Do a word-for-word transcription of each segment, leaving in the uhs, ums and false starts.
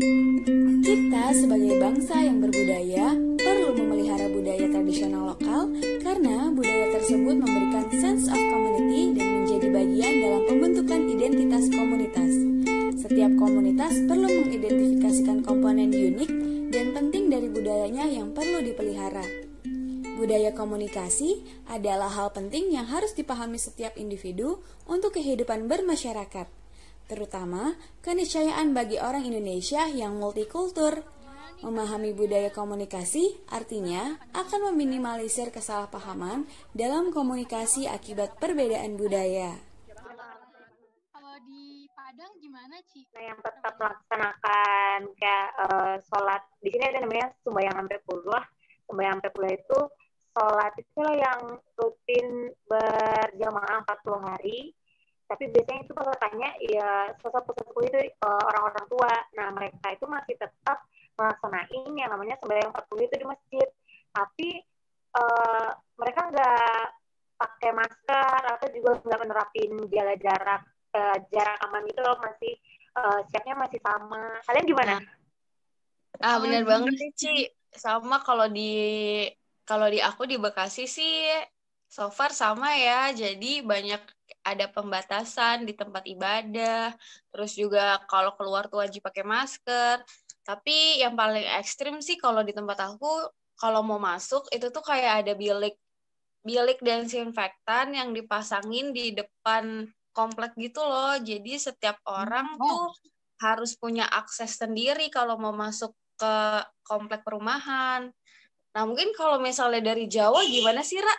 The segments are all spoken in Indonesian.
Kita sebagai bangsa yang berbudaya perlu memelihara budaya tradisional lokal karena budaya tersebut memberikan sense of community dan menjadi bagian dalam pembentukan identitas komunitas. Setiap komunitas perlu mengidentifikasikan komponen unik dan penting dari budayanya yang perlu dipelihara. Budaya komunikasi adalah hal penting yang harus dipahami setiap individu untuk kehidupan bermasyarakat, terutama keniscayaan bagi orang Indonesia yang multikultur. Memahami budaya komunikasi artinya akan meminimalisir kesalahpahaman dalam komunikasi akibat perbedaan budaya. Kalau di Padang gimana, Ci? Nah, yang tetap melaksanakan kayak uh, sholat di sini ada namanya sembahyang sampai puluh. Sembahyang sampai puluh itu sholat itu yang rutin berjamaah empat puluh hari. Tapi biasanya itu kalau tanya ya sesepuh-sesepuh itu uh, orang-orang tua. Nah, mereka itu masih tetap melaksanain yang namanya sembahyang empat puluh itu di masjid. Tapi uh, mereka nggak pakai masker atau juga nggak menerapin jaga jarak uh, jarak aman itu loh, masih uh, siapnya masih sama. Kalian gimana? Ah, benar banget sih, Ci. Sama kalau di kalau di aku di Bekasi sih so far sama ya. Jadi banyak ada pembatasan di tempat ibadah. Terus juga kalau keluar tuh wajib pakai masker. Tapi yang paling ekstrim sih kalau di tempat aku, kalau mau masuk itu tuh kayak ada bilik bilik desinfektan yang dipasangin di depan komplek gitu loh. Jadi setiap orang Oh. tuh harus punya akses sendiri kalau mau masuk ke komplek perumahan. Nah, mungkin kalau misalnya dari Jawa gimana sih, Ra?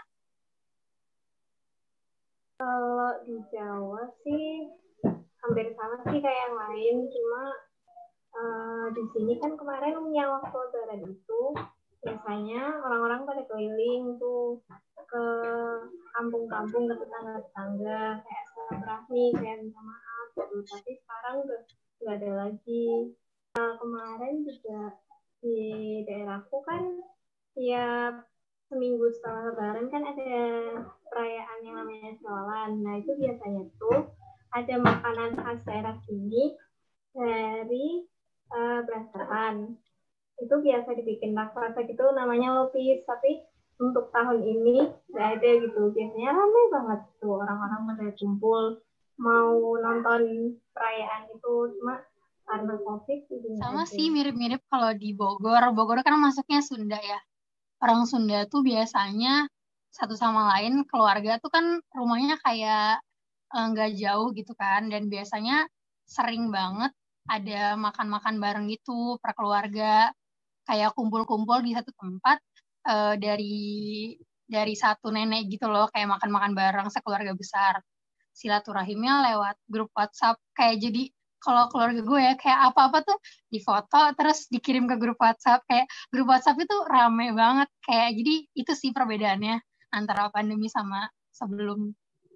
Kalau di Jawa sih hampir sama sih kayak yang lain, cuma uh, di sini kan kemarin yang waktu lebaran itu biasanya orang-orang pada keliling tuh ke kampung-kampung, ke tetangga-tetangga kayak silaturahmi, kayak minta maaf gitu. Tapi sekarang udah nggak ada lagi. Nah, kemarin juga di daerahku kan tiap seminggu setelah lebaran kan ada perayaan yang namanya Shawalan. Nah, itu biasanya tuh ada makanan khas daerah sini dari uh, beras ketan. Itu biasa dibikin raksasa gitu, namanya lopis. Tapi untuk tahun ini nggak ada gitu. Biasanya ramai banget tuh orang-orang pada kumpul mau nonton perayaan itu, cuma karena COVID itu nggak Sama ada. sih mirip-mirip kalau di Bogor. Bogor kan masuknya Sunda ya. Orang Sunda tuh biasanya satu sama lain keluarga tuh kan rumahnya kayak eh, nggak jauh gitu kan, dan biasanya sering banget ada makan-makan bareng gitu per keluarga, kayak kumpul-kumpul di satu tempat eh, dari dari satu nenek gitu loh, kayak makan-makan bareng sekeluarga besar. Silaturahimnya lewat grup WhatsApp, kayak jadi kalau keluarga gue ya kayak apa-apa tuh difoto terus dikirim ke grup WhatsApp, kayak grup WhatsApp itu rame banget, kayak jadi itu sih perbedaannya antara pandemi sama sebelum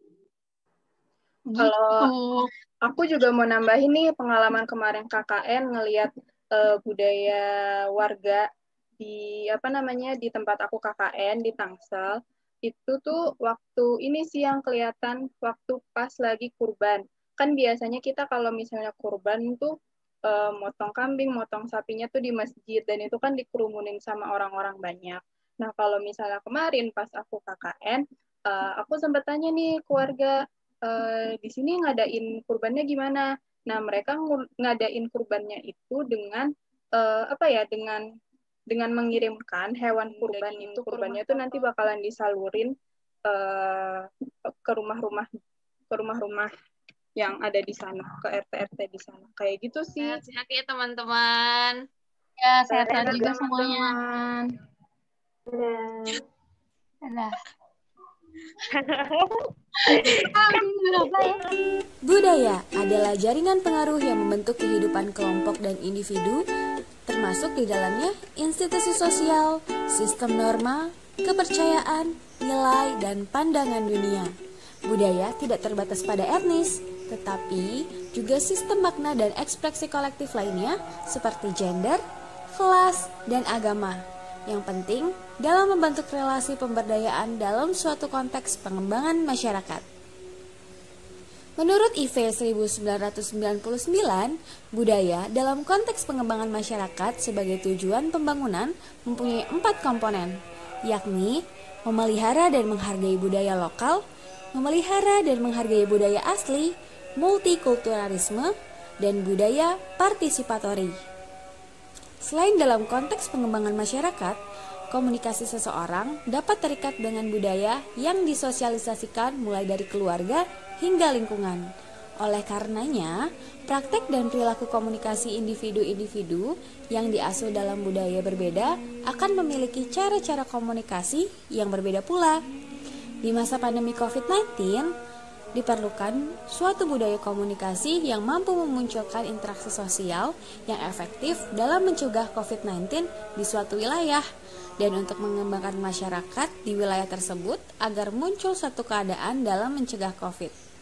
gitu. Kalau aku juga mau nambahin nih pengalaman kemarin K K N ngelihat uh, budaya warga di apa namanya di tempat aku K K N di Tangsel. Itu tuh waktu ini sih yang kelihatan waktu pas lagi kurban. Kan biasanya kita kalau misalnya kurban tuh uh, motong kambing, motong sapinya tuh di masjid, dan itu kan dikerumunin sama orang-orang banyak. Nah, kalau misalnya kemarin pas aku K K N, uh, aku sempat tanya nih keluarga, uh, di sini ngadain kurbannya gimana? Nah, mereka ngadain kurbannya itu dengan uh, apa ya? Dengan dengan mengirimkan hewan kurban itu, kurbannya itu nanti bakalan disalurin uh, ke rumah-rumah ke rumah-rumah yang ada di sana, ke R T R T di sana. Kayak gitu sih. Sehat-sehat ya, teman-teman. Ya, sehat-sehat juga semuanya. Dadah. Dadah. Budaya adalah jaringan pengaruh yang membentuk kehidupan kelompok dan individu, termasuk di dalamnya institusi sosial, sistem norma, kepercayaan, nilai, dan pandangan dunia. Budaya tidak terbatas pada etnis, tetapi juga sistem makna dan ekspresi kolektif lainnya seperti gender, kelas, dan agama. Yang penting dalam membentuk relasi pemberdayaan dalam suatu konteks pengembangan masyarakat. Menurut I V seribu sembilan ratus sembilan puluh sembilan, budaya dalam konteks pengembangan masyarakat sebagai tujuan pembangunan mempunyai empat komponen, yakni memelihara dan menghargai budaya lokal, memelihara dan menghargai budaya asli, multikulturalisme, dan budaya partisipatori. Selain dalam konteks pengembangan masyarakat, komunikasi seseorang dapat terikat dengan budaya yang disosialisasikan mulai dari keluarga hingga lingkungan. Oleh karenanya, praktek dan perilaku komunikasi individu-individu yang diasuh dalam budaya berbeda akan memiliki cara-cara komunikasi yang berbeda pula. Di masa pandemi covid sembilan belas, diperlukan suatu budaya komunikasi yang mampu memunculkan interaksi sosial yang efektif dalam mencegah covid sembilan belas di suatu wilayah dan untuk mengembangkan masyarakat di wilayah tersebut agar muncul suatu keadaan dalam mencegah COVID.